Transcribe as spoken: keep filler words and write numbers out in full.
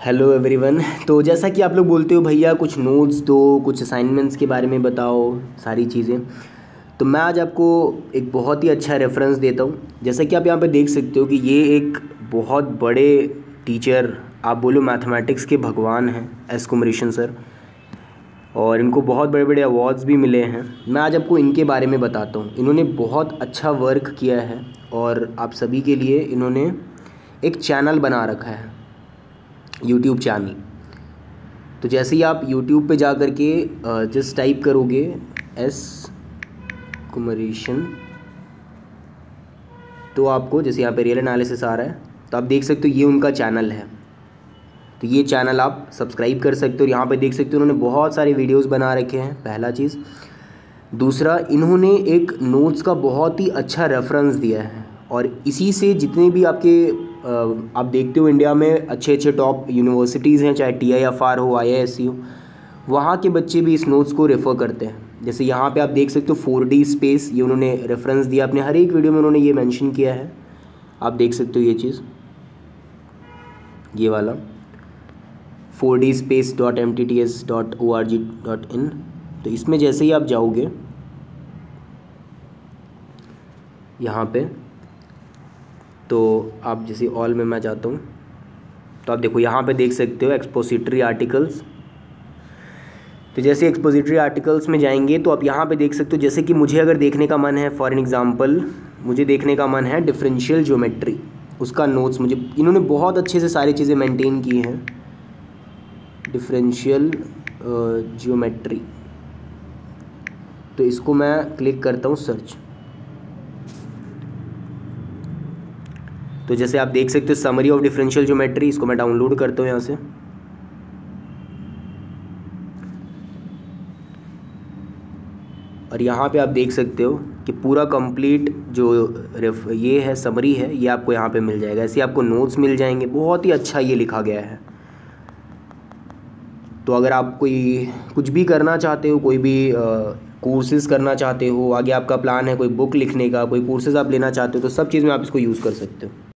Hello everyone. तो जैसा कि आप लोग बोलते हो भैया कुछ नोट्स दो, कुछ असाइनमेंट्स के बारे में बताओ, सारी चीज़ें, तो मैं आज आपको एक बहुत ही अच्छा रेफरेंस देता हूँ। जैसा कि आप यहाँ पे देख सकते हो कि ये एक बहुत बड़े टीचर, आप बोलो मैथमेटिक्स के भगवान हैं, एस कुमरेशन सर, और इनको बहुत बड़े बड़े अवार्ड्स भी मिले हैं। मैं आज आपको इनके बारे में बताता हूँ। इन्होंने बहुत अच्छा वर्क किया है और आप सभी के लिए इन्होंने एक चैनल बना रखा है, यूट्यूब चैनल। तो जैसे ही आप यूट्यूब पे जा कर के जस्ट टाइप करोगे एस कुमरेशन, तो आपको जैसे यहाँ पे रियल एनालिसिस आ रहा है, तो आप देख सकते हो ये उनका चैनल है। तो ये चैनल आप सब्सक्राइब कर सकते हो और यहाँ पे देख सकते हो उन्होंने बहुत सारे वीडियोस बना रखे हैं, पहला चीज़। दूसरा, इन्होंने एक नोट्स का बहुत ही अच्छा रेफरेंस दिया है और इसी से जितने भी आपके आप देखते हो इंडिया में अच्छे अच्छे टॉप यूनिवर्सिटीज़ हैं, चाहे टी आई एफ आर हो, आई आई एस सी हो, वहाँ के बच्चे भी इस नोट्स को रेफ़र करते हैं। जैसे यहाँ पे आप देख सकते हो फोर डी स्पेस, ये उन्होंने रेफरेंस दिया अपने हर एक वीडियो में, उन्होंने ये मेंशन किया है। आप देख सकते हो ये चीज़, ये वाला four D space dot M T T S dot O R G dot in. तो इसमें जैसे ही आप जाओगे यहाँ पे, तो आप जैसे ऑल में मैं जाता हूँ, तो आप देखो यहाँ पे देख सकते हो एक्सपोजिटरी आर्टिकल्स। तो जैसे एक्सपोजिटरी आर्टिकल्स में जाएंगे तो आप यहाँ पे देख सकते हो, जैसे कि मुझे अगर देखने का मन है, फॉर एन एग्जांपल मुझे देखने का मन है डिफरेंशियल ज्योमेट्री, उसका नोट्स मुझे इन्होंने बहुत अच्छे से सारी चीज़ें मेंटेन की हैं। डिफरेंशियल ज्योमेट्री, तो इसको मैं क्लिक करता हूँ सर्च। तो जैसे आप देख सकते हो समरी ऑफ डिफरेंशियल ज्योमेट्री, इसको मैं डाउनलोड करता हूँ यहाँ से। और यहाँ पे आप देख सकते हो कि पूरा कंप्लीट जो ये है समरी है, ये आपको यहाँ पे मिल जाएगा। ऐसे आपको नोट्स मिल जाएंगे, बहुत ही अच्छा ये लिखा गया है। तो अगर आप कोई कुछ भी करना चाहते हो, कोई भी कोर्सेज़ करना चाहते हो, आगे आपका प्लान है कोई बुक लिखने का, कोई कोर्सेज़ आप लेना चाहते हो, तो सब चीज़ में आप इसको यूज़ कर सकते हो।